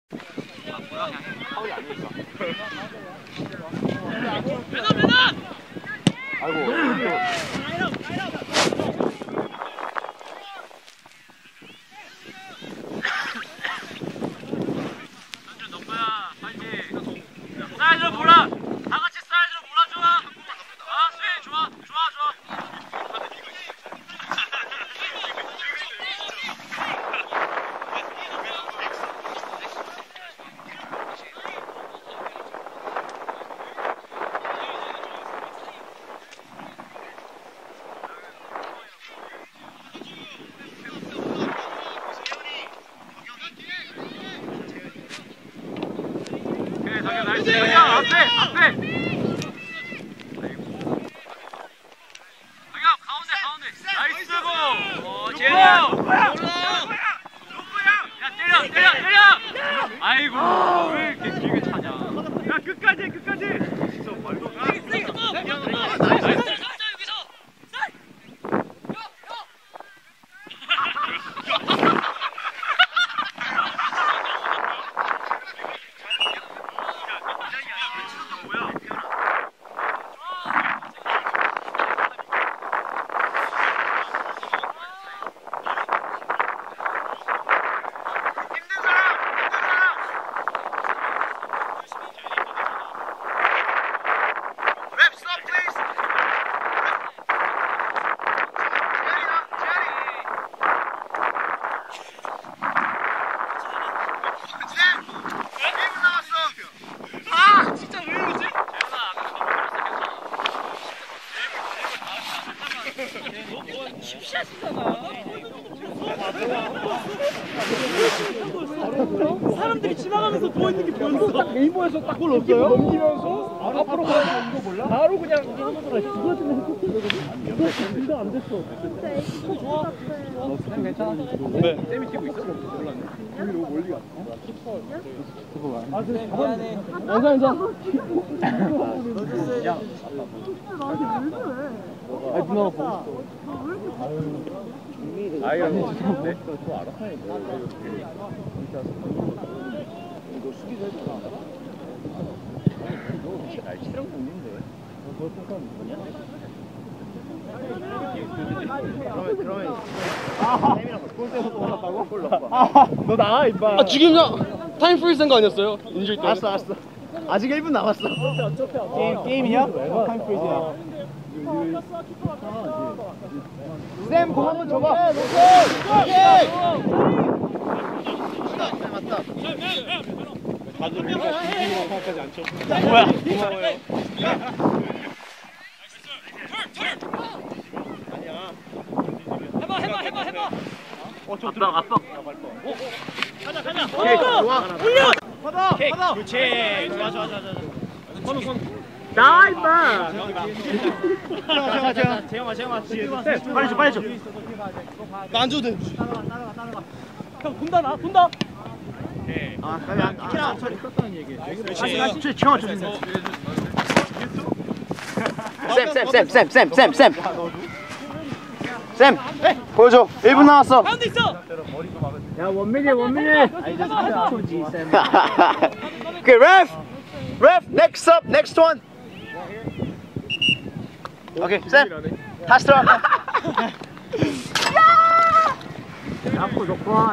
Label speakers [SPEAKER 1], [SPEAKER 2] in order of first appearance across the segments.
[SPEAKER 1] 파울이 아니니까. 아이고.
[SPEAKER 2] 사이즈로 몰아! 다 같이 사이즈로 몰아줘! 아, 스윙 좋아! 좋아! 오케이, 당연 나이스! 앞에! 나이스 고! 재현아! 때려! 아이고, 왜 이렇게 길게 차냐? 야, 끝까지! 진짜 말도 가!
[SPEAKER 3] 사람들이 지나가면서 누워있는 게 보였어. 딱 네이버에서 딱 그걸 없어요? 넘기면서 앞으로 가서 이거 몰라? 바로 그냥 그거 때문에 했거든? 이거 안 됐어. 좋아. 쌤 괜찮아? 네. 쌤이 뛰고 있어? 몰랐네. 여기 너무 멀리 갔어. 아 그래 미안해. 괜찮아. 야. 나한테 왜 그래? 아 누나가 보고 싶어. 아이가 진짜인데? 저 알아? 이거 수비도 해줬다. 너 날씨랑 동인데. 그거 똑같은 거냐? 그러면 쌤이랑 골대에서 또 올랐다고? 골 넣어봐. 너 나가 임마.
[SPEAKER 1] 아 지금 그냥 타임 프리즈 된거 아니었어요? 인주일 때.
[SPEAKER 3] 알았어. 아직 1분 남았어. 게임이냐? 타임 프리즈야. 쌤, 공 한번 줘봐. 맞다. 다들 우리가 진심으로 생각하지 않죠? 뭐야? 고마워요. 아니야. 해봐. 저
[SPEAKER 2] 압박!
[SPEAKER 3] 가자. 좋아. 올려. 받아. 그렇지. 좋아. 선우. 나 임마. 재영아. 빨리 줘.
[SPEAKER 1] 나 안 줘도 돼.
[SPEAKER 3] 따라가. 형 돈다. 오케이. 안 쳤다는 얘기. 같이 채워 줘.
[SPEAKER 1] 쌤 보여줘. 1분 남았어.
[SPEAKER 3] 가운데 있어. 야 원민이. 아니 이제 30초지 쌤.
[SPEAKER 1] Okay, ref, next one. Okay, Sam, pass throw.
[SPEAKER 3] 앞으로 놓고.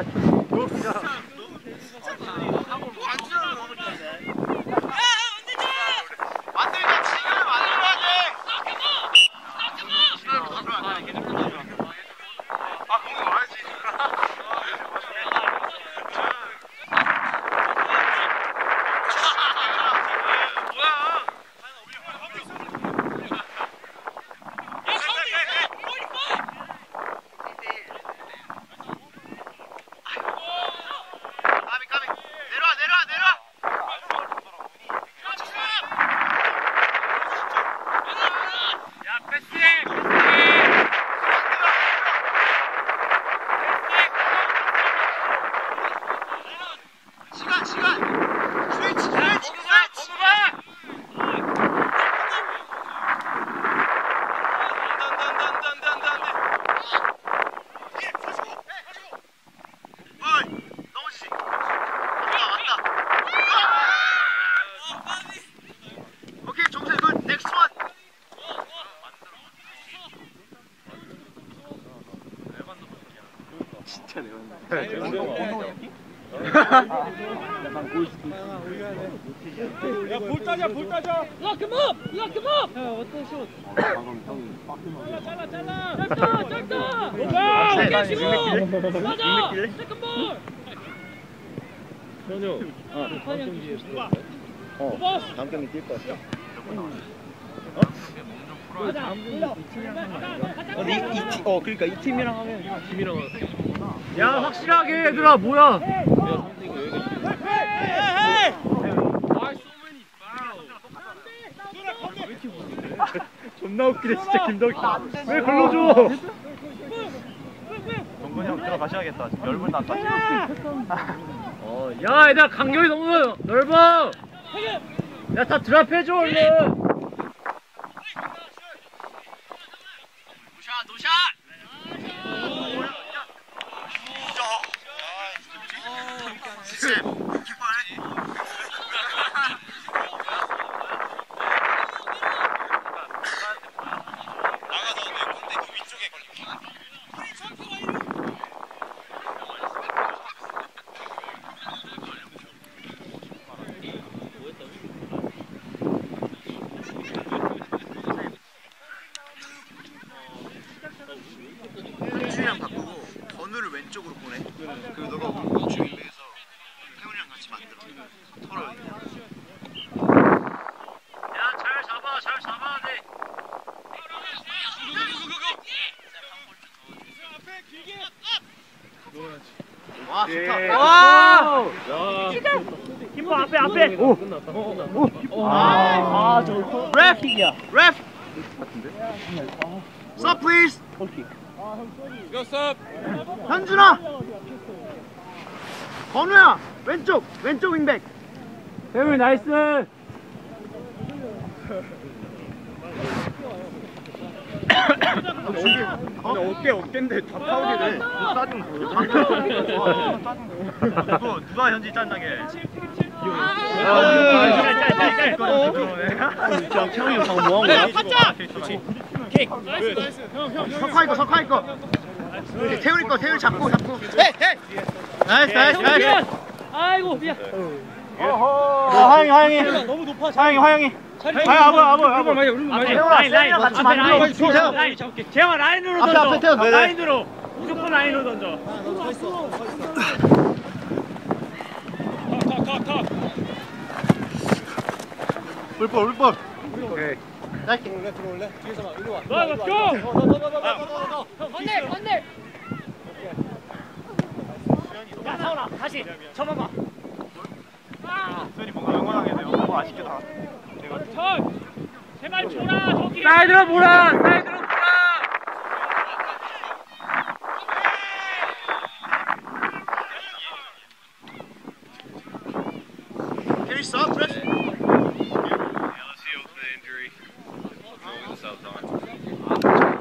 [SPEAKER 3] 야볼 따자 볼 따자.
[SPEAKER 4] Lock him up! Lock him up! 잘라 짧다 짧다. 오케이 깨시고 맞아. 세컨 볼.
[SPEAKER 3] 현우.
[SPEAKER 1] 다음 경기 뛸 것 같아.
[SPEAKER 3] 그러니까 이 팀이랑 하면 팀이랑 야 확실하게 얘들아 뭐야? 존나 웃기네 진짜 김덕희. 왜 걸러줘?
[SPEAKER 1] 동근이 형 들어가셔야겠다. 지금 열분 났다.
[SPEAKER 3] 야 얘들아 간격이 너무 넓어. 야 다 드랍해줘 얼른.
[SPEAKER 1] 한준이랑 바꾸고 건우를 왼쪽으로 보내. 그리고 너가 우측 위에서 태훈이랑 같이 만들어. 털어.
[SPEAKER 3] 잘 잡아야 돼.
[SPEAKER 1] 와 좋다.
[SPEAKER 3] 와! 김보 앞에. 오. 끝났다. 저 래픽이야. 랩.
[SPEAKER 1] Stop please.
[SPEAKER 2] Go stop.
[SPEAKER 1] 현준아. 건우야 왼쪽 윙백.
[SPEAKER 3] 태훈 나이스.
[SPEAKER 1] 어깨인데 다 파울이네. 누가 현지 짠나게.
[SPEAKER 3] 태훈이 방금 뭐 한 거야?
[SPEAKER 1] 석화이 거. 태훈이 거 잡고. 나이스.
[SPEAKER 4] 아이고 미안.
[SPEAKER 1] 하영이.
[SPEAKER 4] 너무 높아.
[SPEAKER 1] 하영이. 아버.
[SPEAKER 3] 라인
[SPEAKER 1] 같이 만들어.
[SPEAKER 3] 라인 잡을게. 재영아 라인으로
[SPEAKER 1] 앞에
[SPEAKER 3] 던져.
[SPEAKER 1] 태워. 네네.
[SPEAKER 3] 라인으로. 무조건 라인으로 던져.
[SPEAKER 1] 물볼. 오케이. 들어올래. 뒤에서 막 이리 와.
[SPEAKER 3] 렛츠 고!
[SPEAKER 4] 건넬.
[SPEAKER 3] 야 사원아 다시 쳐봐봐.
[SPEAKER 1] 수현이 뭔가 응원하게 돼요. 너무 아쉽게 다.
[SPEAKER 3] 제발 줘라 저기. 사이드로 몰아.
[SPEAKER 1] Can you stop, Chris?
[SPEAKER 2] LSU with the injury. Going to Southampton.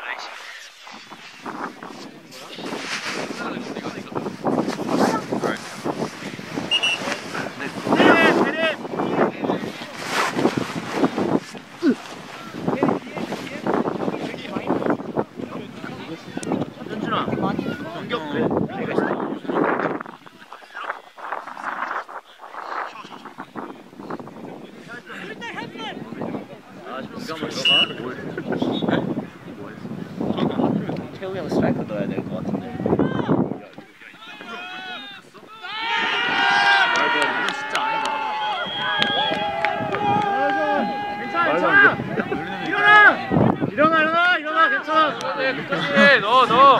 [SPEAKER 1] 현준아, 공격 플레이가 있어.
[SPEAKER 3] 누가 먼저 가? 태우 형 스트라이크 넣어야 될 것 같은데. 진짜 아니다. 괜찮아. 일어나 괜찮아.
[SPEAKER 2] 끝까지 넣어.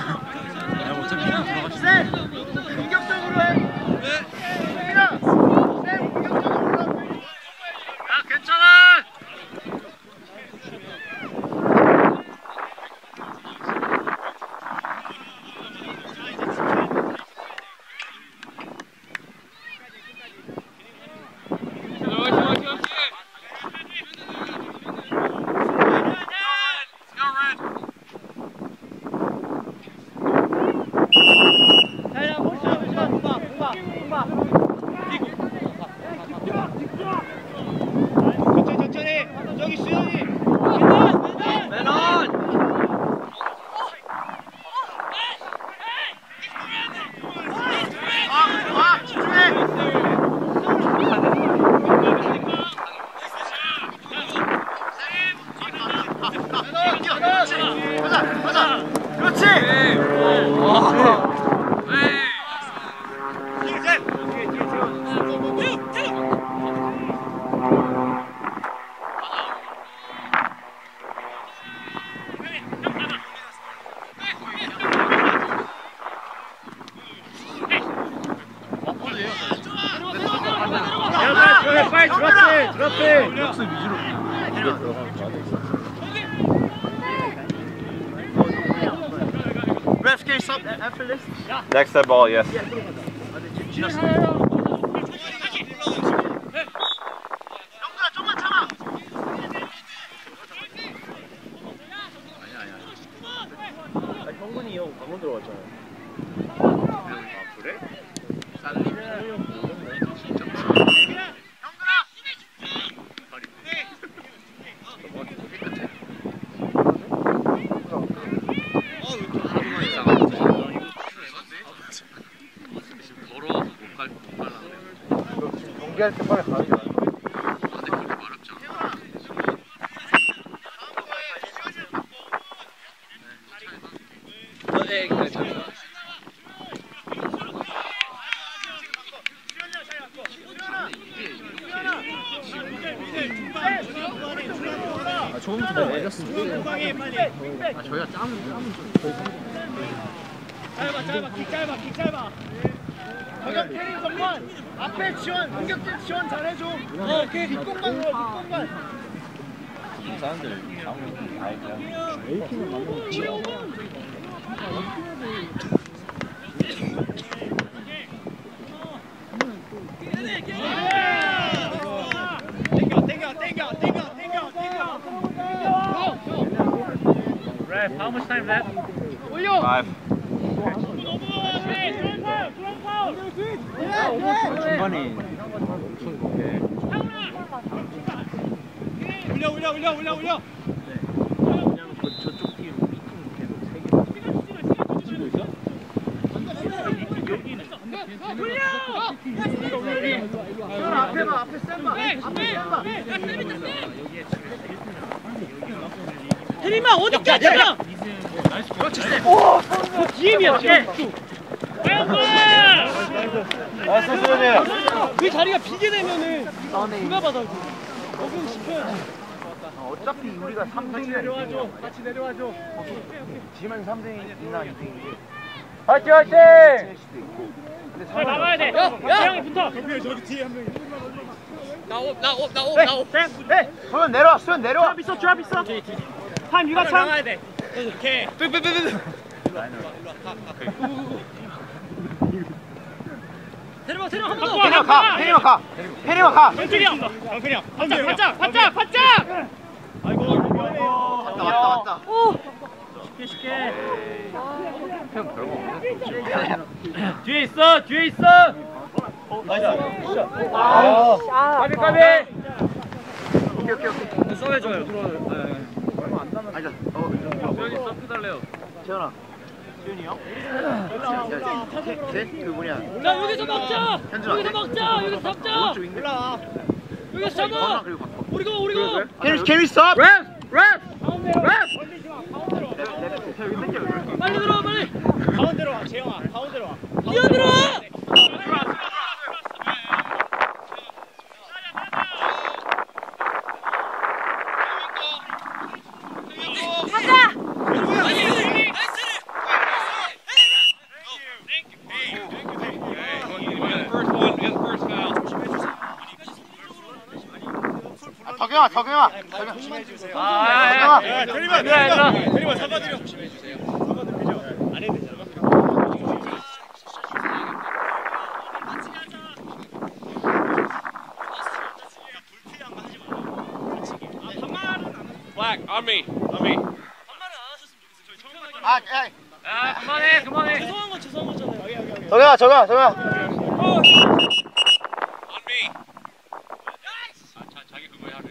[SPEAKER 1] 쌤! 공격적으로 해! 쌤이랑! 쌤 공격적으로 해!
[SPEAKER 3] 야 괜찮아.
[SPEAKER 2] Go, Red. 야, 빨리 드랍해.
[SPEAKER 1] 역습 위주로. Refs, can you stop after this?
[SPEAKER 5] Next set ball, yes.
[SPEAKER 1] 영근아, 좀만 참아.
[SPEAKER 3] 형근이 형 방금 들어갔잖아요.
[SPEAKER 1] 아, 그래?
[SPEAKER 3] 경기할 때 빨리 가는 게 나아. 조금부터 내렸어.
[SPEAKER 1] 저희가 짬은
[SPEAKER 3] 짧아. 방금 캐리 전반 앞에 지원, 공격진 지원 잘해줘. 오케이. 뒷공간 넣어, 뒷공간.
[SPEAKER 5] 사람들 아무리 다 그냥
[SPEAKER 3] A팀은 맞는
[SPEAKER 2] Ref, how much time left?
[SPEAKER 5] 5. 중간에
[SPEAKER 2] 올려.
[SPEAKER 1] 왜냐면 저쪽 팀 계속 3개
[SPEAKER 3] 치고 있어? 앞에 봐, 앞에 센 봐.
[SPEAKER 4] 혜림아 어디까지야? 오, DM이야.
[SPEAKER 5] 나이스 수련이야.
[SPEAKER 4] 그 자리가 비게 되면은 누가 받아줘? 거기는 시켜야지.
[SPEAKER 1] 어차피 우리가 3등이야.
[SPEAKER 3] 같이 내려와줘.
[SPEAKER 1] 지만 3등이나 2등이지.
[SPEAKER 5] 화이팅 화이팅!
[SPEAKER 4] 잘 나가야 돼. 야, 붙어.
[SPEAKER 3] 저기 뒤에 한 명이.
[SPEAKER 4] 나오.
[SPEAKER 1] 수현 내려와, 수현 내려와.
[SPEAKER 4] 드랍 있어. 타임 유가 참. 나가야 돼. 오케이. 데려와 한 번 더.
[SPEAKER 1] 혜림아 가.
[SPEAKER 4] 정클이야. 바짝.
[SPEAKER 1] 왔다.
[SPEAKER 4] 오.
[SPEAKER 2] 쉽게.
[SPEAKER 5] 형 별거 없네.
[SPEAKER 2] 뒤에 있어. 까비.
[SPEAKER 1] 오케이.
[SPEAKER 2] 써내줘요.
[SPEAKER 1] 아니다.
[SPEAKER 2] 여기 서프 달래요.
[SPEAKER 1] 재현아. 수현이 형? 그 뭐냐.
[SPEAKER 4] 자 여기서 막자.
[SPEAKER 1] 현준아.
[SPEAKER 4] 여기서 잡자.
[SPEAKER 1] 오른쪽 윙.
[SPEAKER 4] 여기서
[SPEAKER 1] 전화
[SPEAKER 4] 잡아.
[SPEAKER 1] 그리고 바꿔.
[SPEAKER 4] 우리가.
[SPEAKER 1] Can we stop?
[SPEAKER 2] Ref.
[SPEAKER 4] 빨리 들어와 빨리.
[SPEAKER 3] 가운데로 와, 재영아. 가운데로 와.
[SPEAKER 4] 뛰어들어.
[SPEAKER 1] 덕영아.
[SPEAKER 3] 대리만 잡아드려. 안 해도 되잖아.
[SPEAKER 2] Black, on me. 그만해.
[SPEAKER 4] 죄송한 거잖아요.
[SPEAKER 1] 덕영아.
[SPEAKER 2] On me. 자기 그거 하래.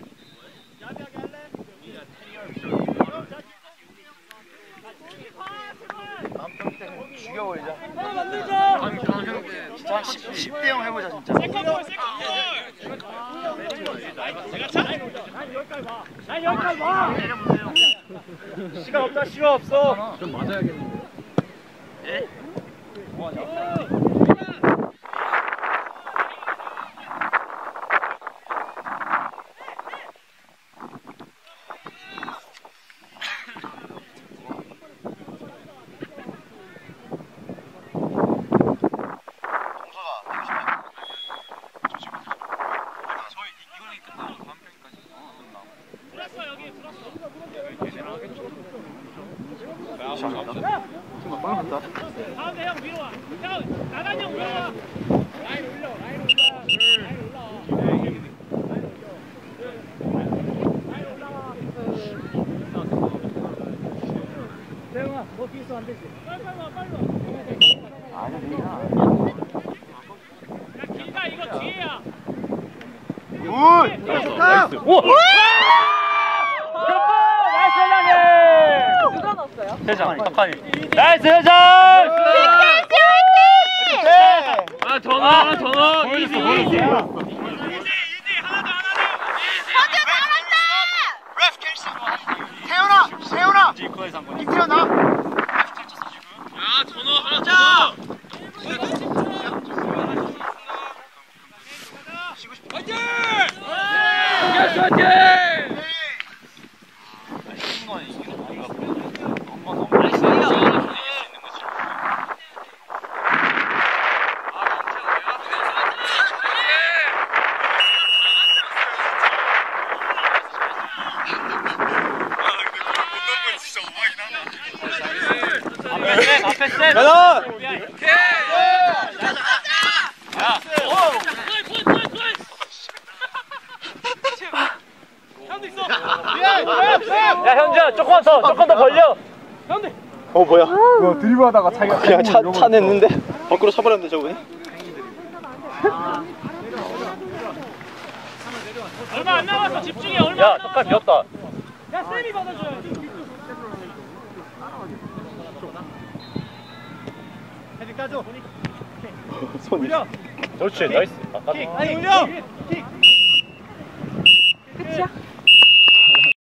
[SPEAKER 1] 다음 경 때는 죽여버리자.
[SPEAKER 4] 만들자.
[SPEAKER 1] 진짜 10대 0 해보자 진짜.
[SPEAKER 4] 난 여기까지 봐.
[SPEAKER 3] 시간 없어.
[SPEAKER 2] 좀 맞아야겠는데.
[SPEAKER 4] 길다 이거 뒤에야.
[SPEAKER 2] 나이스. 오! 나이스 회장님!
[SPEAKER 6] 누가 넣었어요?
[SPEAKER 2] 회장, 박한이. 나이스 회장! 아, 더 넣어. 이지.
[SPEAKER 1] 레프 캔슬. 태훈아. 이태현 나.
[SPEAKER 2] 아, 더 넣어. 하나 더. 화이팅! 화이팅! 앞에 쌤!
[SPEAKER 4] 현대 있어.
[SPEAKER 2] 야, 현주야, 조금만 더 벌려!
[SPEAKER 4] 현대.
[SPEAKER 1] 뭐야?
[SPEAKER 3] 뭐 드리블하다가 자기가
[SPEAKER 1] 그냥 차 냈는데 밖으로 차버렸는데 저분이.
[SPEAKER 4] 얼마 안 남았어. 집중해. 얼마
[SPEAKER 2] 야,
[SPEAKER 4] 안
[SPEAKER 2] 떡밥
[SPEAKER 4] 남았어.
[SPEAKER 2] 비었다.
[SPEAKER 4] 야 쌤이 받아줘야지.
[SPEAKER 3] 헤딩 따줘.
[SPEAKER 1] 손이.
[SPEAKER 2] 그렇지, 나이스.
[SPEAKER 3] 아니 올려. 킥.